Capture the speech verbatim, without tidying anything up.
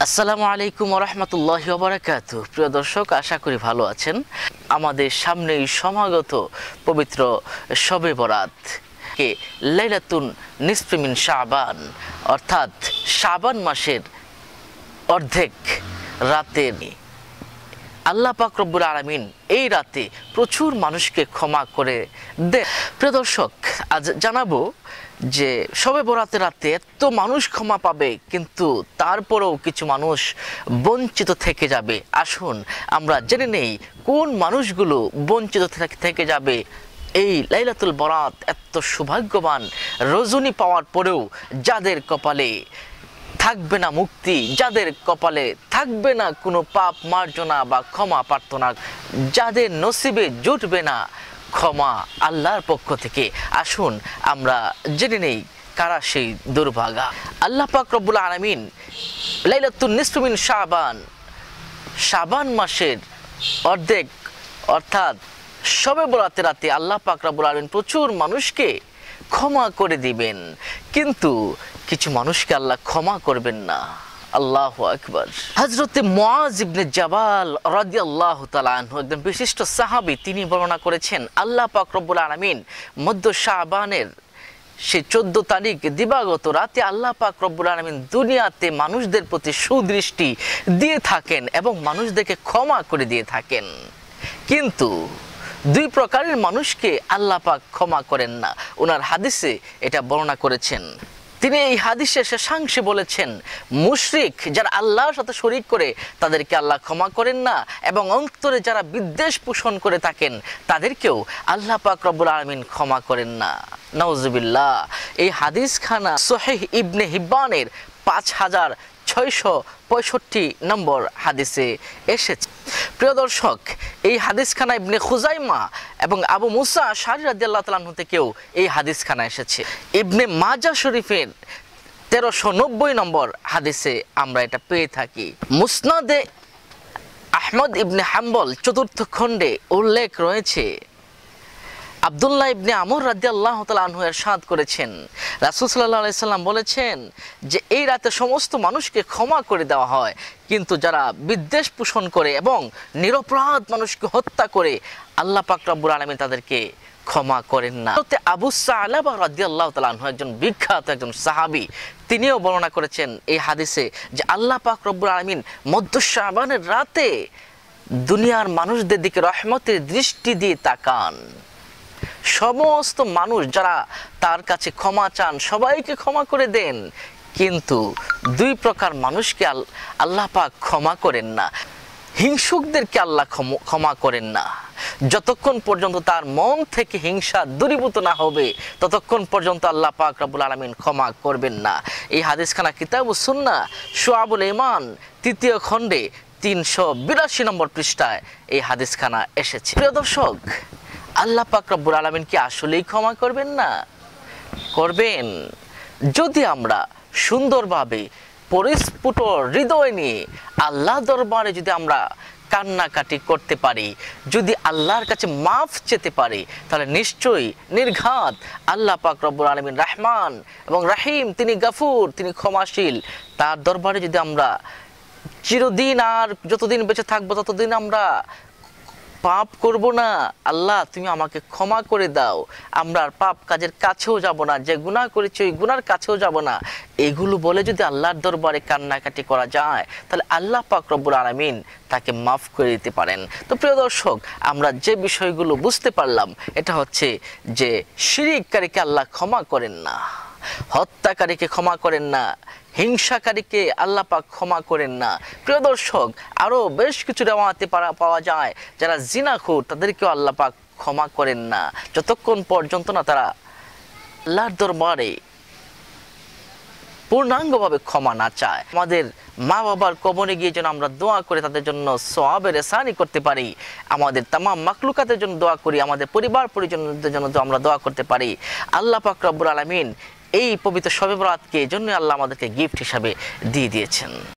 আসসালামু আলাইকুম ওয়া রাহমাতুল্লাহি ওয়া বারাকাতুহু। প্রিয় দর্শক, আশা করি ভালো আছেন। আমাদের সামনেই সমাগত পবিত্র শবে বরাত কে লাইলাতুন নিসফি মিন শাবান, অর্থাৎ শাবান মাসের অর্ধেক রাতের আল্লাহ পাক রব্বুল আলামিন এই রাতে প্রচুর মানুষকে ক্ষমা করে দেন। প্রিয় দর্শক, আজ জানাবো যে শবে বরাতের রাতে এত মানুষ ক্ষমা পাবে, কিন্তু তারপরেও কিছু মানুষ বঞ্চিত থেকে যাবে। আসুন আমরা জেনে নেই কোন মানুষগুলো বঞ্চিত থেকে যাবে। এই লাইলাতুল বরাত এত সৌভাগ্যবান রজনী পাওয়ার পরেও যাদের কপালে থাকবে না মুক্তি, যাদের কপালে থাকবে না কোনো পাপ মার্জনা বা ক্ষমা প্রার্থনা, যাদের নসিবে জুটবে না ক্ষমা আল্লাহর পক্ষ থেকে, আসুন আমরা জেনে নেই কারা সেই দুর্ভাগা। আল্লাহ পাক রব্বুল আলামিন লাইলাতুন নিসফি মিন শাবান, শাবান মাসের অর্ধেক অর্থাৎ শবে বরাতের রাতে আল্লাহ পাক রব্বুল আলামিন প্রচুর মানুষকে ক্ষমা করে দিবেন, কিন্তু কিছু মানুষকে আল্লাহ ক্ষমা করবেন না। আল্লাহু আকবার। হযরতে মুআজ ইবনে জাবাল রাদিয়াল্লাহু তাআলা আনহু, একজন বিশিষ্ট সাহাবী, তিনি বর্ণনা করেছেন আল্লাহ পাক রব্বুল আলামিন মধ্য শাবানের সেই চোদ্দ তারিখ দিবাগত রাতে আল্লাহ পাক রব্বুল আলামিন দুনিয়াতে মানুষদের প্রতি সুদৃষ্টি দিয়ে থাকেন এবং মানুষদেরকে ক্ষমা করে দিয়ে থাকেন, কিন্তু দুই প্রকারের মানুষকে আল্লাহ পাক ক্ষমা করেন না। ওনার হাদিসে এটা বর্ণনা করেছেন। তিনি এই হাদিসের শেষাংশে বলেছেন, মুশরিক যারা আল্লাহর সাথে শরীক করে তাদেরকে আল্লাহ ক্ষমা করেন না, এবং অন্তরে যারা বিদ্বেষ পোষণ করে থাকেন তাদেরকেও আল্লাহ পাক রব্বুল আলামিন ক্ষমা করেন না। নাউজুবিল্লাহ। এই হাদিসখানা সহিহ ইবনে হিব্বানের পাঁচ হাজার ছয়শো পঁয়ষট্টি নম্বর হাদিসে এসেছে। প্রিয় দর্শক, এই হাদিসখানা ইবনে খুজাইমা এবং আবু মুসা আশআরী রাদিয়াল্লাহু তাআলা আনহু থেকেও এই হাদিসখানা এসেছে। ইবনে মাজাহ শরীফের তেরোশো নব্বই নম্বর হাদিসে আমরা এটা পেয়ে থাকি। মুসনাদে আহমদ ইবনে হাম্বল চতুর্থ খণ্ডে উল্লেখ রয়েছে, আব্দুল্লাহ ইবনে আমর রাদিয়াল্লাহু তাআলা আনহু ইরশাদ করেছেন, রাসূল সাল্লাল্লাহু আলাইহি সাল্লাম বলেছেন যে এই রাতে সমস্ত মানুষকে ক্ষমা করে দেওয়া হয়, কিন্তু যারা বিদ্বেষ পোষণ করে এবং নিরপরাধ মানুষকে হত্যা করে আল্লাহ পাক রব্বুল আলামিন তাদেরকে ক্ষমা করেন না। আবু সালাবা রাদিয়াল্লাহু তাআলা আনহু একজন বিখ্যাত একজন সাহাবী, তিনিও বর্ণনা করেছেন এই হাদিসে যে আল্লাহ পাক রব্বুল আলামিন মধ্য শাবানের রাতে দুনিয়ার মানুষদের দিকে রহমতের দৃষ্টি দিয়ে তাকান। সমস্ত মানুষ যারা তার কাছে ক্ষমা চান সবাইকে ক্ষমা করে দেন, কিন্তু দুই প্রকার মানুষকে আল্লাহ পাক ক্ষমা করেন না। হিংসুকদেরকে আল্লাহ ক্ষমা করেন না। যতক্ষণ পর্যন্ত তার মন থেকে হিংসা দূরীভূত না হবে ততক্ষণ পর্যন্ত আল্লাহ পাক রব্বুল আলামিন ক্ষমা করবেন না। এই হাদিসখানা কিতাবুস সুন্নাহ শুআবুল ঈমান তৃতীয় খণ্ডে তিনশো বিরাশি নম্বর পৃষ্ঠায় এই হাদিসখানা এসেছে। প্রিয় দর্শক, আল্লাহ পাক রব্বুল আলামিন কি আসলেই ক্ষমা করবেন না? করবেন, যদি আমরা সুন্দরভাবে পরিস্ফুট হৃদয় নিয়ে আল্লাহ দরবারে যদি আমরা কান্নাকাটি করতে পারি, যদি আল্লাহর কাছে মাফ চেতে পারি, তাহলে নিশ্চয়ই নির্ঘাত আল্লাহ পাক রব্বুল আলামিন রহমান এবং রাহিম, তিনি গফুর, তিনি ক্ষমাশীল। তার দরবারে যদি আমরা চিরদিন আর যতদিন বেঁচে থাকবো ততদিন আমরা পাপ করব না, আল্লাহ তুমি আমাকে ক্ষমা করে দাও, আমরা আর পাপ কাজের কাছেও যাব না, যে গুনাহ করেছি ওই গুনার কাছেও যাব না, এগুলো বলে যদি আল্লাহর দরবারে কান্নাকাটি করা যায় তাহলে আল্লাহ পাক রব্বুল আলামিন তাকে মাফ করে দিতে পারেন। তো প্রিয় দর্শক, আমরা যে বিষয়গুলো বুঝতে পারলাম এটা হচ্ছে যে শিরিককারীকে আল্লাহ ক্ষমা করেন না, হত্যাকারীকে ক্ষমা করেন না, হিংসাকারীকে আল্লাহ পাক ক্ষমা করেন না। প্রিয় দর্শক, আরও বেশ কিছু রেওয়ায়েতে পাওয়া যায় যারা জিনাখোর তাদেরকেও আল্লাহ পাক ক্ষমা করেন না, যতক্ষণ পর্যন্ত না তারা আল্লাহর দরবারে পূর্ণাঙ্গভাবে ক্ষমা না চায়। আমাদের মা বাবার কবরে গিয়ে যেন আমরা দোয়া করে তাদের জন্য সওয়াবের এহসানি করতে পারি, আমাদের তামাম মাখলুকাতের জন্য দোয়া করি, আমাদের পরিবার পরিজনদের জন্য আমরা দোয়া করতে পারি। আল্লাহ পাক রব্বুল আলামিন এই পবিত্র শবে বরাতকে জন্য আল্লাহ আমাদেরকে গিফট হিসাবে দিয়ে দিয়েছেন।